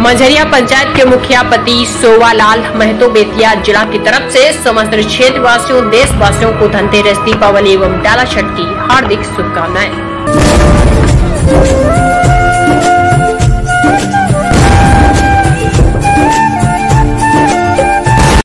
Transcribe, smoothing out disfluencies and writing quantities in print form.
मंझरिया पंचायत के मुखिया पति सोवालाल महतो बेतिया जिला की तरफ से समस्त क्षेत्र वासियों देशवासियों को धनतेरस दीपावली एवं डाला छठ की हार्दिक शुभकामनाएं।